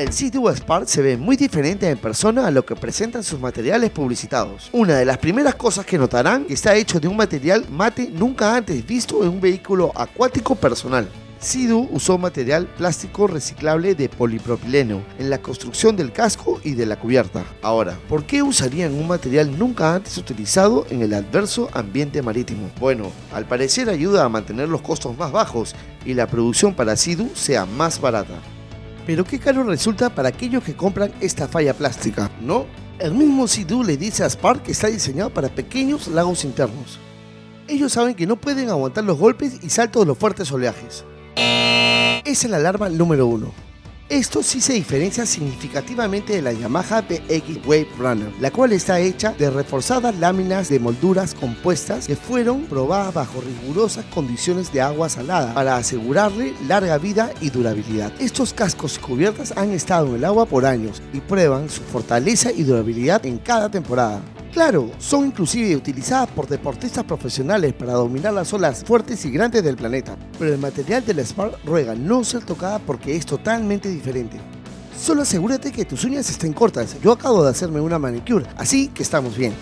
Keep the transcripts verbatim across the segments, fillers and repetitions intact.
El Sea-Doo Spark se ve muy diferente en persona a lo que presentan sus materiales publicitados. Una de las primeras cosas que notarán que está hecho de un material mate nunca antes visto en un vehículo acuático personal. Sea-Doo usó material plástico reciclable de polipropileno en la construcción del casco y de la cubierta. Ahora, ¿por qué usarían un material nunca antes utilizado en el adverso ambiente marítimo? Bueno, al parecer ayuda a mantener los costos más bajos y la producción para Sea-Doo sea más barata. Pero qué caro resulta para aquellos que compran esta falla plástica, ¿no? El mismo Sea-Doo le dice a Spark que está diseñado para pequeños lagos internos. Ellos saben que no pueden aguantar los golpes y saltos de los fuertes oleajes. Esa es la alarma número uno. Esto sí se diferencia significativamente de la Yamaha V X Wave Runner, la cual está hecha de reforzadas láminas de molduras compuestas que fueron probadas bajo rigurosas condiciones de agua salada para asegurarle larga vida y durabilidad. Estos cascos y cubiertas han estado en el agua por años y prueban su fortaleza y durabilidad en cada temporada. Claro, son inclusive utilizadas por deportistas profesionales para dominar las olas fuertes y grandes del planeta, pero el material del Spark ruega no ser tocada porque es totalmente diferente. Solo asegúrate que tus uñas estén cortas, yo acabo de hacerme una manicure, así que estamos bien.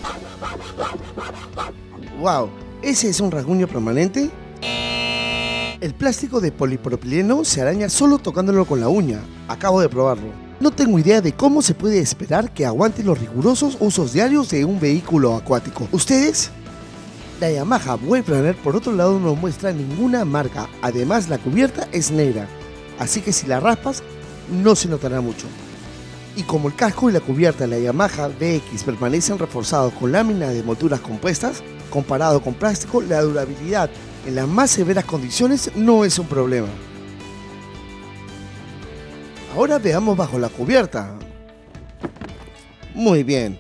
Wow, ¿ese es un rasguño permanente? El plástico de polipropileno se araña solo tocándolo con la uña, acabo de probarlo. No tengo idea de cómo se puede esperar que aguante los rigurosos usos diarios de un vehículo acuático. ¿Ustedes? La Yamaha Wave Runner por otro lado no muestra ninguna marca, además la cubierta es negra, así que si la raspas no se notará mucho. Y como el casco y la cubierta de la Yamaha V X permanecen reforzados con láminas de molduras compuestas, comparado con plástico, la durabilidad en las más severas condiciones no es un problema. Ahora veamos bajo la cubierta. Muy bien.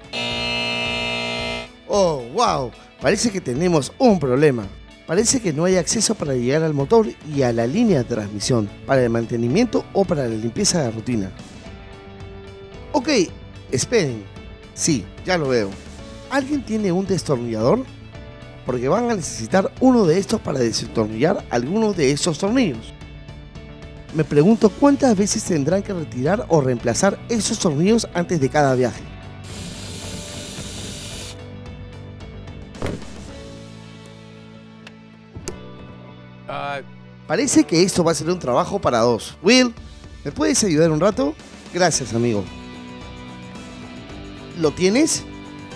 Oh, wow. Parece que tenemos un problema. Parece que no hay acceso para llegar al motor y a la línea de transmisión, para el mantenimiento o para la limpieza de rutina. Ok, esperen. Sí, ya lo veo. ¿Alguien tiene un destornillador? Porque van a necesitar uno de estos para desentornillar algunos de estos tornillos. Me pregunto cuántas veces tendrán que retirar o reemplazar esos tornillos antes de cada viaje. Uh... Parece que esto va a ser un trabajo para dos. Will, ¿me puedes ayudar un rato? Gracias, amigo. ¿Lo tienes?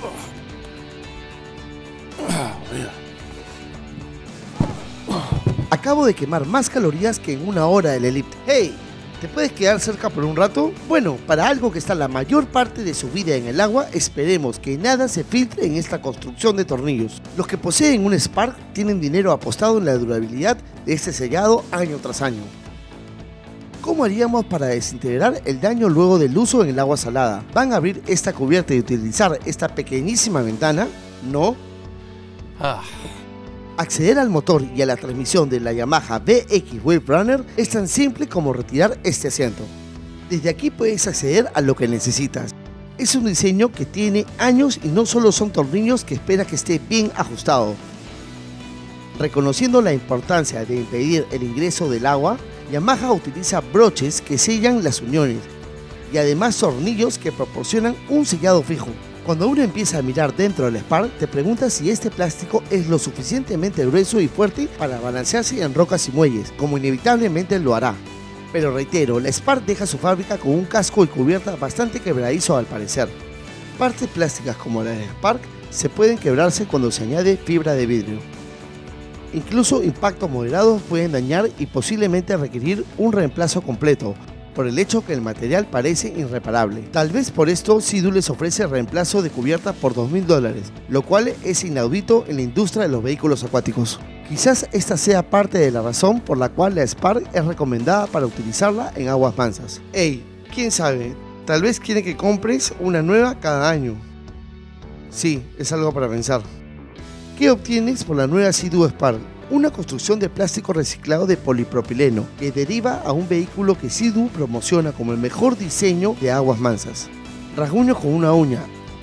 Acabo de quemar más calorías que en una hora del elipse. Hey, ¿te puedes quedar cerca por un rato? Bueno, para algo que está la mayor parte de su vida en el agua, esperemos que nada se filtre en esta construcción de tornillos. Los que poseen un Spark tienen dinero apostado en la durabilidad de este sellado año tras año. ¿Cómo haríamos para desintegrar el daño luego del uso en el agua salada? ¿Van a abrir esta cubierta y utilizar esta pequeñísima ventana? ¿No? Ah. Acceder al motor y a la transmisión de la Yamaha V X Wave Runner es tan simple como retirar este asiento. Desde aquí puedes acceder a lo que necesitas. Es un diseño que tiene años y no solo son tornillos que espera que esté bien ajustado. Reconociendo la importancia de impedir el ingreso del agua, Yamaha utiliza broches que sellan las uniones y además tornillos que proporcionan un sellado fijo. Cuando uno empieza a mirar dentro del Spark, te preguntas si este plástico es lo suficientemente grueso y fuerte para balancearse en rocas y muelles, como inevitablemente lo hará. Pero reitero, la Spark deja su fábrica con un casco y cubierta bastante quebradizo al parecer. Partes plásticas como la de Spark se pueden quebrarse cuando se añade fibra de vidrio. Incluso impactos moderados pueden dañar y posiblemente requerir un reemplazo completo, por el hecho que el material parece irreparable. Tal vez por esto Sea-Doo les ofrece reemplazo de cubierta por dos mil dólares, lo cual es inaudito en la industria de los vehículos acuáticos. Quizás esta sea parte de la razón por la cual la Spark es recomendada para utilizarla en aguas mansas. Hey, quién sabe, tal vez quieren que compres una nueva cada año. Sí, es algo para pensar. ¿Qué obtienes por la nueva Sea-Doo Spark? Una construcción de plástico reciclado de polipropileno que deriva a un vehículo que Sea-Doo promociona como el mejor diseño de aguas mansas. Rasguños con una uña.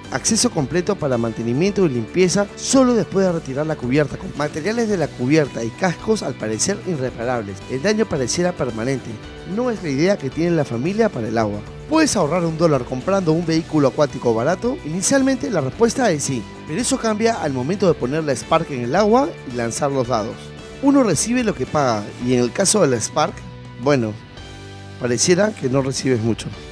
acceso completo para mantenimiento y limpieza solo después de retirar la cubierta. Con materiales de la cubierta y cascos al parecer irreparables, el daño pareciera permanente. No es la idea que tiene la familia para el agua. ¿Puedes ahorrar un dólar comprando un vehículo acuático barato? Inicialmente la respuesta es sí, pero eso cambia al momento de poner la Spark en el agua y lanzar los dados. Uno recibe lo que paga, y en el caso de la Spark, bueno, pareciera que no recibes mucho.